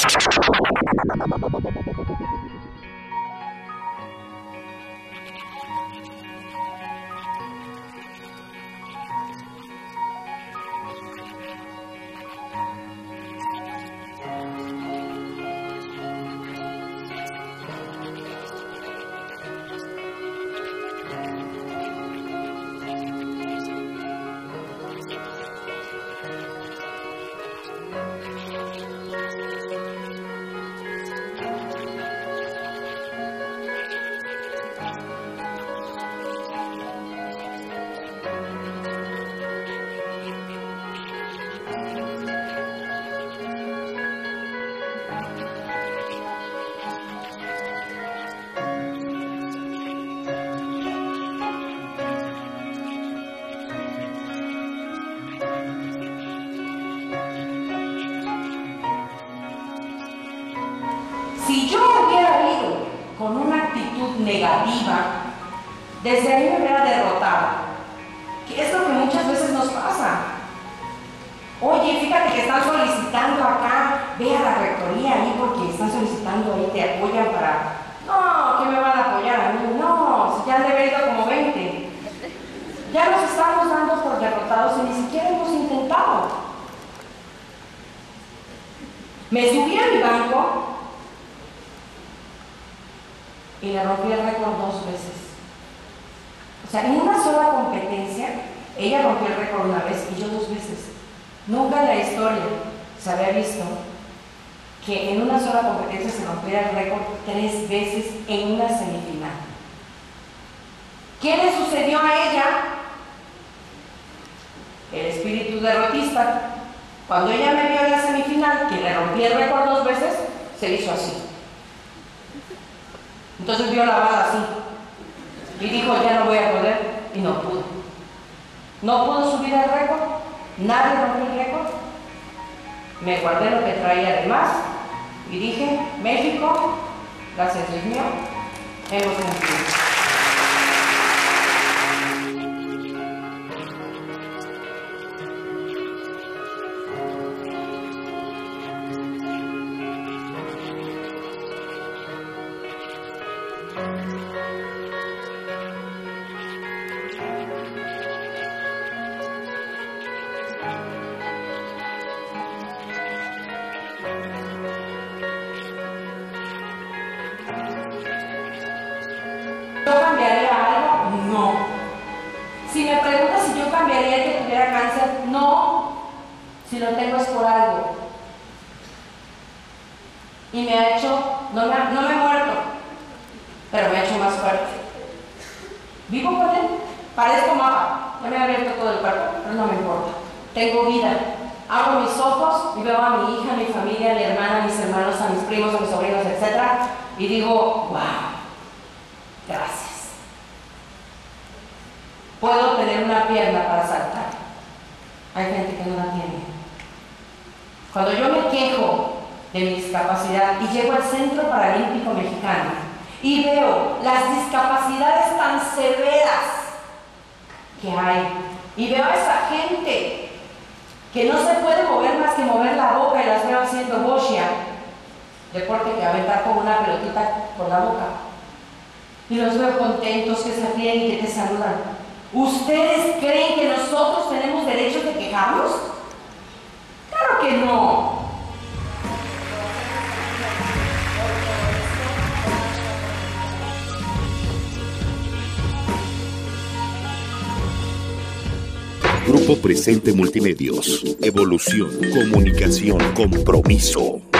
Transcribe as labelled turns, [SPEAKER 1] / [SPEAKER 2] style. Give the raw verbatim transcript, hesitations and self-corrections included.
[SPEAKER 1] Si yo hubiera ido con una actitud negativa, desde ahí me hubiera derrotado. Que es lo que muchas veces nos pasa. Oye, fíjate que están solicitando acá, ve a la rectoría ahí porque están solicitando ahí, te apoyan para... No, ¿qué me van a apoyar a mí? No, si ya han de haber ido como veinte. Ya nos estamos dando por derrotados y ni siquiera hemos intentado. Me subí a mi banco y le rompí el récord dos veces. O sea, en una sola competencia, ella rompió el récord una vez y yo dos veces. Nunca en la historia se había visto que en una sola competencia se rompiera el récord tres veces en una semifinal. ¿Qué le sucedió a ella? El espíritu derrotista. Cuando ella me vio en la semifinal, que le rompí el récord dos veces, se hizo así. Entonces vio la bala así y dijo, ya no voy a poder, y no pudo. No pudo subir el récord, nadie rompió el récord. Me guardé lo que traía de más y dije, México, gracias Dios mío, hemos cumplido. ¿Yo cambiaría algo? No. Si me preguntas si yo cambiaría que tuviera cáncer, no. Si lo tengo es por algo. Y me ha hecho, no me, ha, no me he muerto, pero me ha hecho más fuerte. Vivo con él, parezco mapa, ya me ha abierto todo el cuerpo, pero no me importa. Tengo vida. Abro mis ojos y veo a mi hija, a mi familia, a mi hermana, a mis hermanos, a mis primos, a mis sobrinos, etcétera. Y digo, wow. Gracias. Puedo tener una pierna para saltar. Hay gente que no la tiene. Cuando yo me quejo de mi discapacidad y llego al Centro Paralímpico Mexicano y veo las discapacidades tan severas que hay, y veo a esa gente que no se puede mover más que mover la boca y las veo haciendo boxia, deporte que aventar como una pelotita por la boca. Y los veo contentos, que se ríen y que te saludan. ¿Ustedes creen que nosotros tenemos derecho de quejarnos? ¡Claro que no!
[SPEAKER 2] Grupo Presente Multimedios. Evolución, comunicación, compromiso.